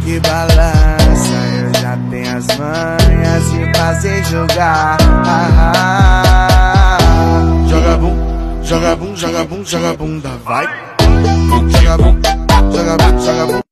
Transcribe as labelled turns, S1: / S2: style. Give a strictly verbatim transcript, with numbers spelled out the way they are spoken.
S1: que balança. Eu já tenho as manhas de fazer jogar. Ah, ah. Joga bum, joga bum, joga bum, joga bunda, vai. Joga bum, joga bum, joga bum.